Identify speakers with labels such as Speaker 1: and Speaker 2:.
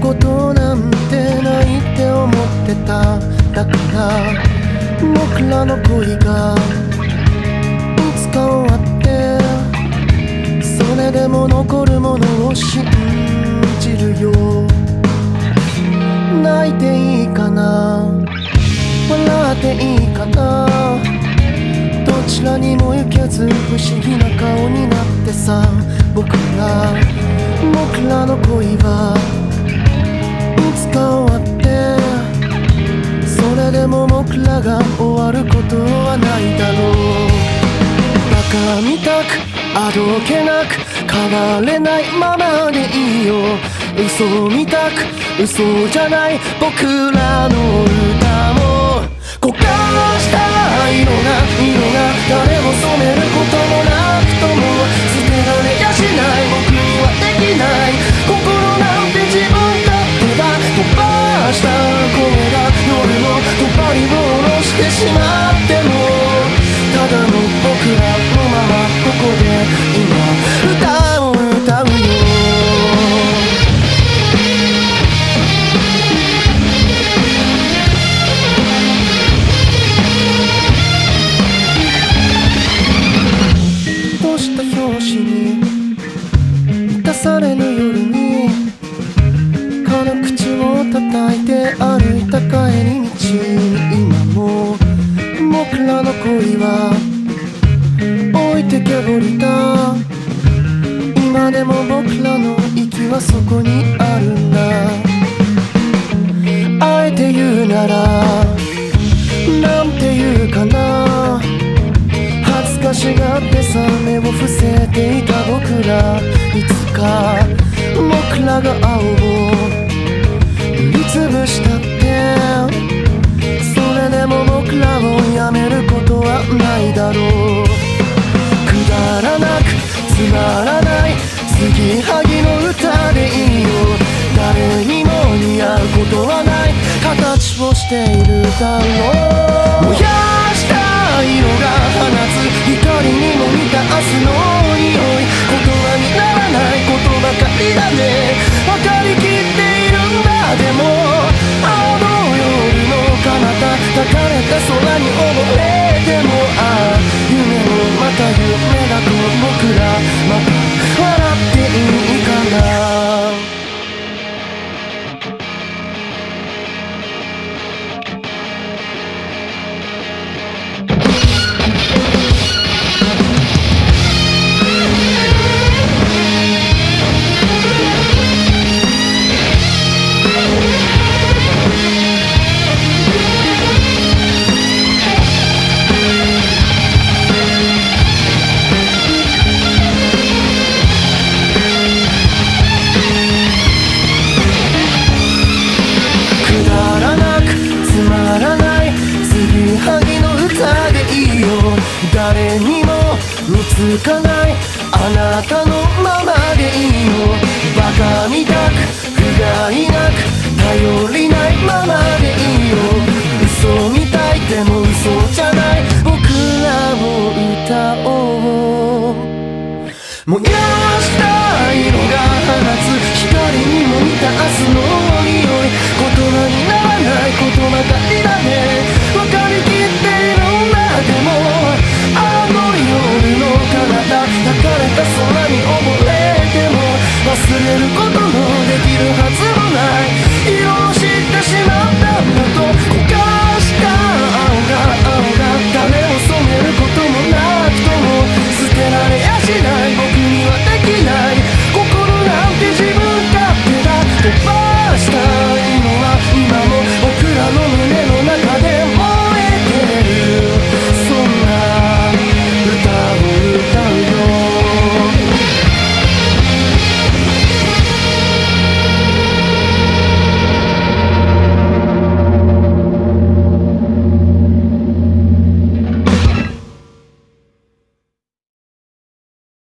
Speaker 1: ことなんてないって思ってた。だから僕らの恋がいつか終わって、それでも残るものを信じるよ。泣いていいかな、笑っていいかな、どちらにも行けず不思議な顔になってさ。僕らの恋はいつか終わって、それでも僕らが終わることはないだろう。バカみたくあどけなく変われないままでいいよ。嘘みたく嘘じゃない僕らの歌も焦がした色が誰も染めることもなくとも捨てられやしない僕にはできない。心なんて自分勝手だ。飛ばした声が夜のとばりを下ろしてしまっても、ただの僕らのままここで今歌を歌うよ。閉じた表紙に満たされぬ夜に金口を叩いて歩いた帰り道に、今も僕らの恋は置いてけぼりだ。今でも僕らの息はそこにあるんだ。あえて言うならなんて言うかな、恥ずかしがってさ目を伏せていた僕ら、いつか僕らが青を塗りつぶしたって、それでも僕らをやめることはないだろう。くだらなくつまらない継ぎはぎの歌でいいよ。誰にも似合うことはない形をしているだろう。燃やした色が放つ光にも似た明日の匂い、言葉にならないことばかりだね。分かりきっているんだ。でもあの夜の彼方抱かれた空に溺れても、ああ夢もまた夢だと僕らまた笑っていいかな。誰にも見つかないあなたのままでいいよ。バカみたく不甲斐なく頼りないままでいいよ。嘘みたいでも嘘じゃない僕らを歌おう。燃やした色が放つ光にも似た明日の